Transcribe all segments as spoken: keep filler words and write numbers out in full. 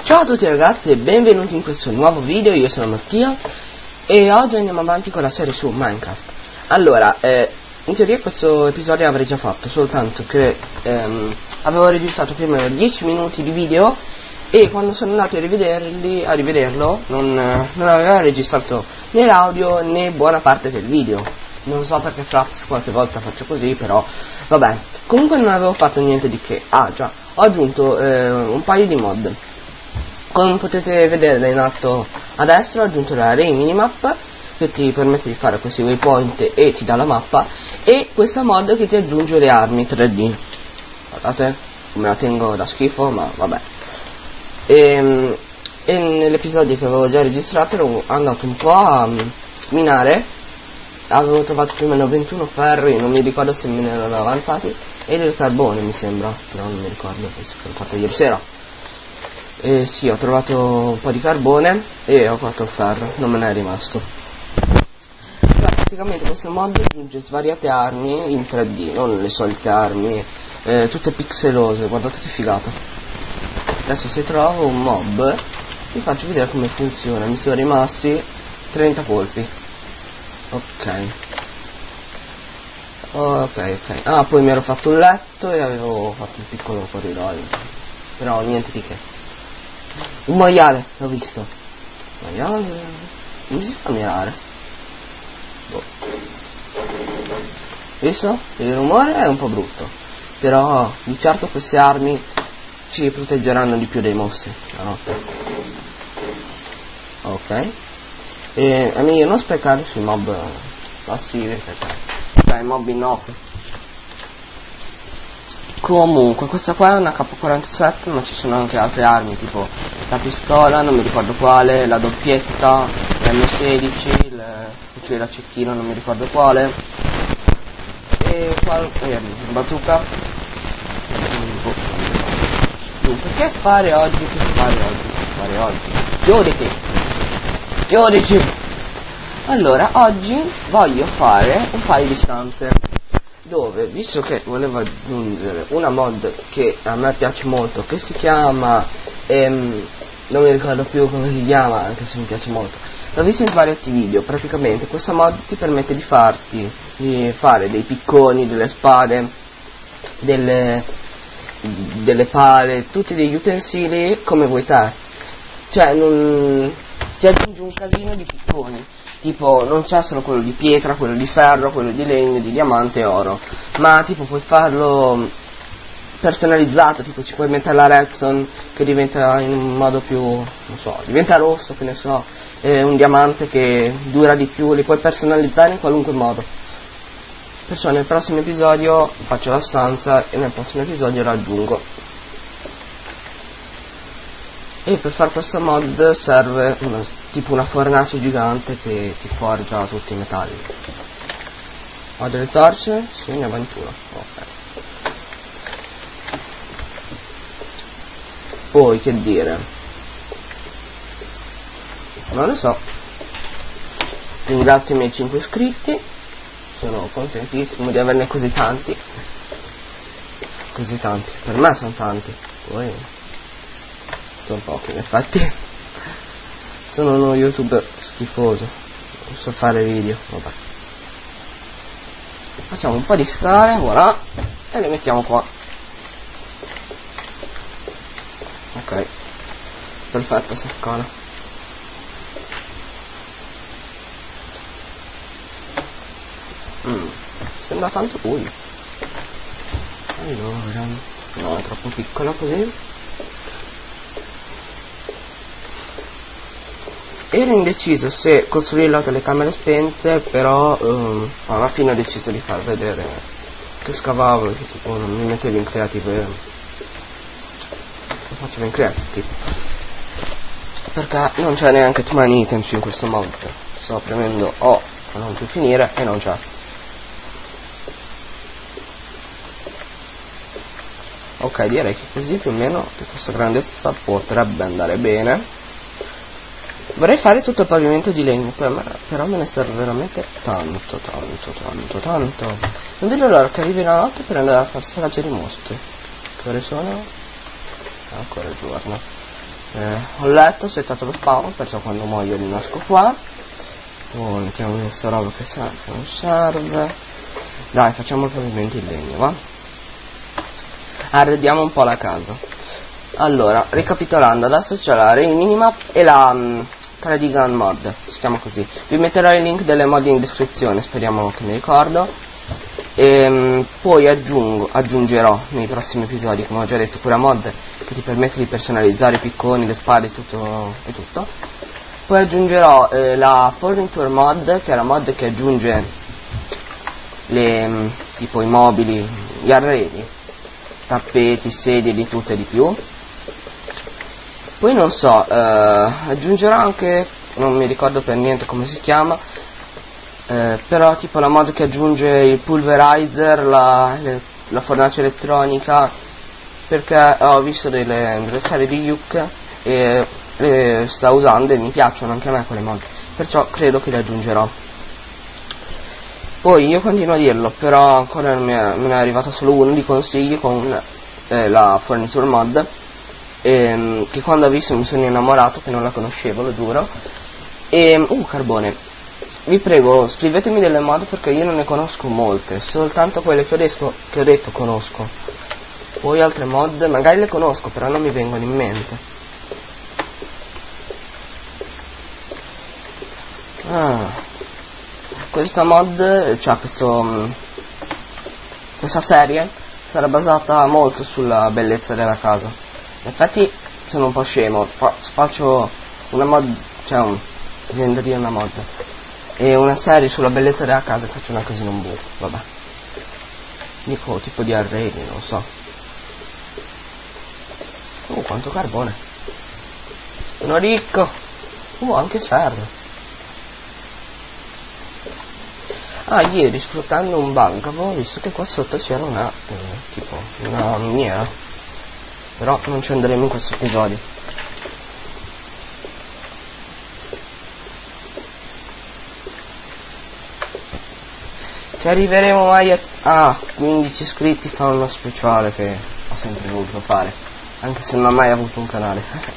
Ciao a tutti ragazzi e benvenuti in questo nuovo video. Io sono Mattia e oggi andiamo avanti con la serie su Minecraft. Allora, eh, in teoria questo episodio avrei già fatto, soltanto che ehm, avevo registrato più o meno dieci minuti di video e quando sono andato a rivederli, a rivederlo non, non aveva registrato né l'audio né buona parte del video. Non so perché Fraps qualche volta faccio così, però vabbè. Comunque non avevo fatto niente di che. Ah già, ho aggiunto eh, un paio di mod. Come potete vedere in alto a destra ho aggiunto l'array minimap che ti permette di fare questi waypoint e ti dà la mappa, e questa mod che ti aggiunge le armi tre D. Guardate come la tengo da schifo, ma vabbè. E, e nell'episodio che avevo già registrato ero andato un po' a minare. Avevo trovato più o meno ventuno ferri, non mi ricordo se me ne erano avanzati, e del carbone mi sembra, però non mi ricordo, penso che l'ho fatto ieri sera. E sì, ho trovato un po' di carbone e ho fatto il ferro, non me ne è rimasto. Beh, praticamente questo mod aggiunge svariate armi in tre D, non le solite armi, eh, tutte pixelose, guardate che figata. Adesso se trovo un mob vi faccio vedere come funziona. Mi sono rimasti trenta colpi. Ok. Ok, ok. Ah, poi mi ero fatto un letto e avevo fatto un piccolo corridoio. Però niente di che. Un maiale, l'ho visto. Maiale. Come si fa a mirare? Boh. Visto? Il rumore è un po' brutto. Però di certo queste armi ci proteggeranno di più dei mostri la notte. Ok. E è meglio non sprecare sui mob passivi, perché dai mob innocui. Comunque questa qua è una K quarantasette, ma ci sono anche altre armi tipo la pistola, non mi ricordo quale, la doppietta, l'M sedici, il fucile da cecchino, non mi ricordo quale, e qual eh, bazooka. Dunque, che fare oggi? Che fare oggi? Che fare oggi? Giudici! Giudici! Allora, oggi voglio fare un paio di stanze dove, visto che volevo aggiungere una mod che a me piace molto, che si chiama ehm, non mi ricordo più come si chiama, anche se mi piace molto, l'ho visto in svariati video. Praticamente questa mod ti permette di farti di fare dei picconi, delle spade, delle, delle pale, tutti degli utensili come vuoi te. Cioè non ti aggiunge un casino di picconi. Tipo, non c'è solo quello di pietra, quello di ferro, quello di legno, di diamante e oro, ma tipo puoi farlo personalizzato, tipo ci puoi mettere la redstone che diventa in un modo più, non so, diventa rosso, che ne so, e un diamante che dura di più, li puoi personalizzare in qualunque modo. Perciò nel prossimo episodio faccio la stanza e nel prossimo episodio la aggiungo. E per fare questo mod serve una, tipo una fornace gigante che ti forgia tutti i metalli. Ho delle torce? Sì, ne ho ventuno. Ok. Poi che dire? Non lo so. Ringrazio i miei cinque iscritti. Sono contentissimo di averne così tanti. Così tanti. Per me sono tanti. Poi sono pochi in effetti. Sono uno youtuber schifoso, non so fare video, vabbè. Facciamo un po' di scale, voilà, e le mettiamo qua. Ok, perfetto sta scala. Mm, sembra tanto buio. Allora, no, è troppo piccola così. Ero indeciso se costruire le telecamere spente, però um, alla fine ho deciso di far vedere che scavavo, che tipo non mi mettevo in creative, lo facevo in creative tipo, perché non c'è neanche too many items in questo mod. Sto premendo O per non più finire e non c'è. Ok, direi che così più o meno di questa grandezza potrebbe andare bene. Vorrei fare tutto il pavimento di legno, per me, però me ne serve veramente tanto, tanto, tanto, tanto. Non vedo l'ora che arrivi la notte per andare a far salaggiare i mostri. Che ore sono? Ancora giorno. eh, ho letto, ho settato lo spawn, perciò quando muoio rinasco qua. Oh, mettiamo questa roba che serve, non serve. Dai, facciamo il pavimento in legno, va? Arrediamo un po' la casa. Allora, ricapitolando, adesso c'è la Rain Minimap e la um, tre D Gun mod, si chiama così. Vi metterò il link delle mod in descrizione, speriamo che mi ricordo. E um, poi aggiungo, aggiungerò nei prossimi episodi, come ho già detto, quella mod che ti permette di personalizzare i picconi, le spade tutto, e tutto. Poi aggiungerò eh, la Furniture mod, che è la mod che aggiunge le um, tipo i mobili, gli arredi, tappeti, sedie, di tutto e di più. Poi non so, eh, aggiungerò anche, non mi ricordo per niente come si chiama, eh, però tipo la mod che aggiunge il pulverizer, la, le, la fornace elettronica, perché ho visto delle, delle serie di Yuk e le sta usando e mi piacciono anche a me quelle mod, perciò credo che le aggiungerò. Poi io continuo a dirlo, però ancora non mi è, me ne è arrivato solo uno di consigli con eh, la Furniture mod, ehm, che quando ho visto mi sono innamorato, che non la conoscevo, lo giuro. E uh carbone, vi prego scrivetemi delle mod perché io non ne conosco molte, soltanto quelle che ho, desco, che ho detto conosco. Poi altre mod magari le conosco, però non mi vengono in mente. Ah, questa mod, cioè questo, questa serie sarà basata molto sulla bellezza della casa. In effetti sono un po' scemo, fa, faccio una mod, cioè un, viene da dire una mod, e una serie sulla bellezza della casa e faccio una casino un buco, vabbè. Dico tipo di arredi, non so. Uh, quanto carbone. Sono ricco. Uh, anche ferro. Ah, ieri sfruttando un bug avevo visto che qua sotto c'era una, eh, tipo, una miniera. Però non ci andremo in questo episodio. Se arriveremo mai a, a quindici iscritti fa uno speciale che ho sempre voluto fare, anche se non ho mai avuto un canale.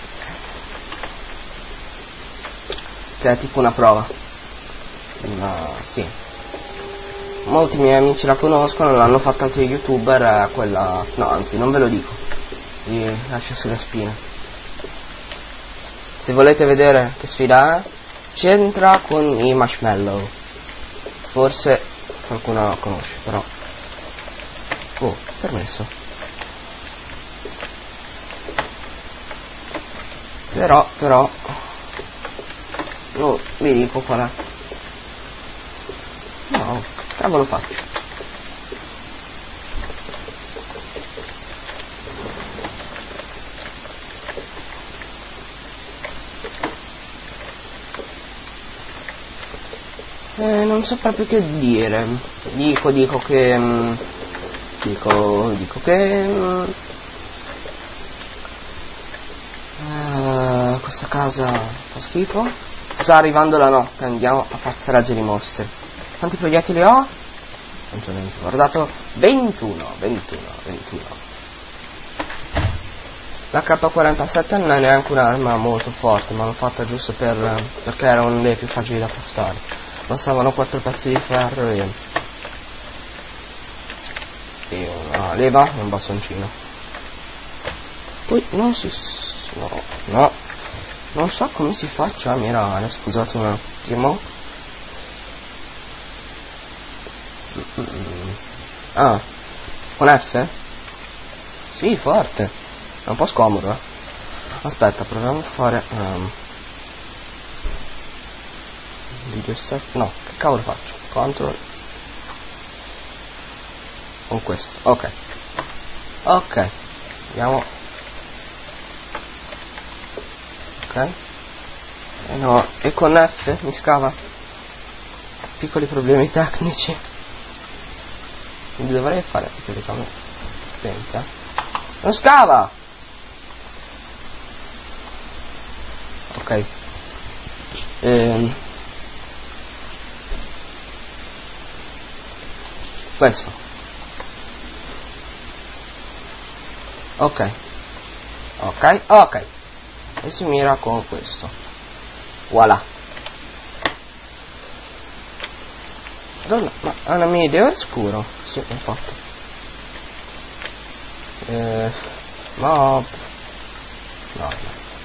Che è tipo una prova. Una, sì. Molti miei amici la conoscono, l'hanno fatta altri youtuber, è quella... no, anzi, non ve lo dico, vi lascio sulla spina. Se volete vedere che sfida è, c'entra con i marshmallow. Forse qualcuno la conosce, però... oh, permesso. Però, però... no, vi dico qual è. No, cavolo faccio? Eh, non so proprio che dire. Dico, dico che... Mh, dico, dico che... Mh, uh, questa casa fa schifo. Sta arrivando la notte, andiamo a far strage di mostre. Quanti proiettili ho? Non ci ho neanche guardato. ventuno, ventuno, ventuno. La K quarantasette non è neanche un'arma molto forte, ma l'ho fatta giusto per, perché erano le più facili da craftare. Bastavano quattro pezzi di ferro e, e una leva e un bastoncino. Poi non si... no, no. Non so come si faccia a mirare, scusate un attimo. Ah, con F? Sì, forte. È un po' scomodo, eh. Aspetta, proviamo a fare um, video set. No, che cavolo faccio? Control. Con questo, ok. Ok, andiamo. Ok. Eh no, e con F mi scava. Piccoli problemi tecnici. Quindi dovrei fare teoricamente spenta. Non scava! Ok. Ehm. Questo. Ok. Ok, ok. e si mira con questo. Voilà. Madonna, ma la mia idea è scuro. Sì, infatti. Eh, mob. No, no.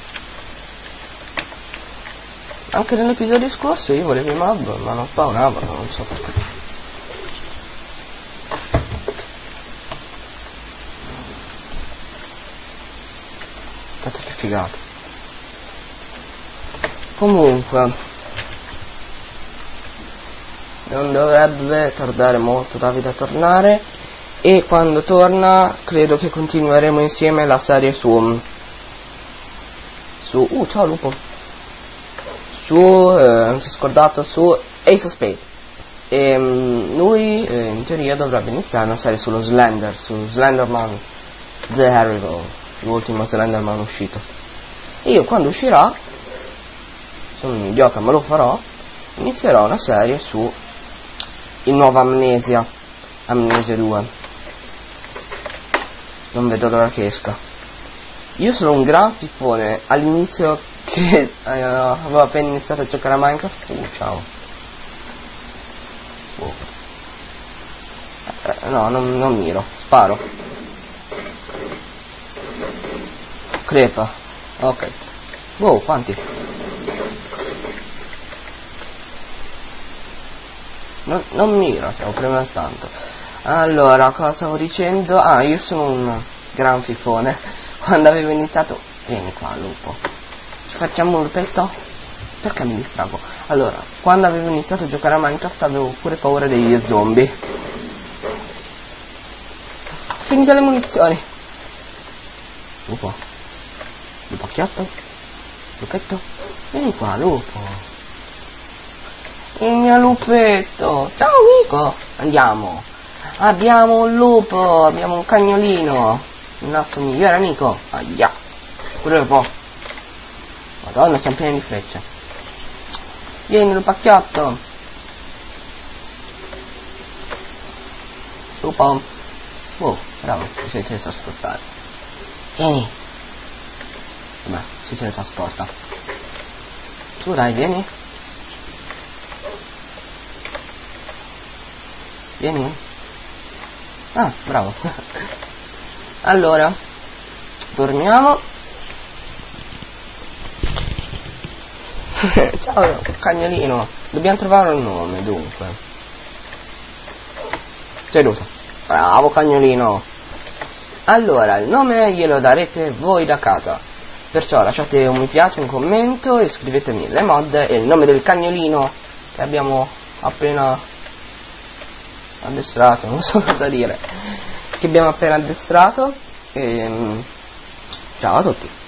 Anche nell'episodio scorso io volevo i mob, ma non spawnavano, non so perché. Aspetta, che figata. Comunque, non dovrebbe tardare molto Davide a tornare, e quando torna credo che continueremo insieme la serie su su uh ciao lupo su eh, non si è scordato, su Ace of Spades. E um, lui eh, in teoria dovrebbe iniziare una serie sullo Slender, su Slenderman The Terrible, l'ultimo Slenderman uscito. E io quando uscirà, sono un idiota ma lo farò, inizierò una serie su il nuovo Amnesia, Amnesia due. Non vedo l'ora che esca. Io sono un gran pippone. All'inizio che eh, avevo appena iniziato a giocare a Minecraft. Uh, ciao. Oh. Eh, no, non, non miro. Sparo. Crepa. Ok. Wow, quanti? Non, non miro, cioè, ho premuto tanto. Allora, cosa stavo dicendo? Ah, io sono un gran fifone. Quando avevo iniziato... Vieni qua, lupo. Ci facciamo un lupetto? Perché mi distrago? Allora, quando avevo iniziato a giocare a Minecraft avevo pure paura degli zombie. Finite le munizioni. Lupo. Lupacchiotto. Lupetto. Vieni qua, lupo. Il mio lupetto. Ciao amico. Andiamo. Abbiamo un lupo. Abbiamo un cagnolino. Il nostro migliore amico. Aia. Pure un po'. Madonna, siamo pieni di frecce. Vieni lupacchiotto. Lupo. Oh, bravo, si sei teletrasportare. Vieni. Vabbè, si teletrasporta. Tu dai, vieni. Vieni. Ah, bravo. Allora, torniamo. Ciao cagnolino. Dobbiamo trovare un nome, dunque. Seduto. Bravo cagnolino. Allora, il nome glielo darete voi da casa. Perciò lasciate un mi piace, un commento, e scrivetemi le mod e il nome del cagnolino che abbiamo appena addestrato, non so cosa dire, che abbiamo appena addestrato. E ciao a tutti.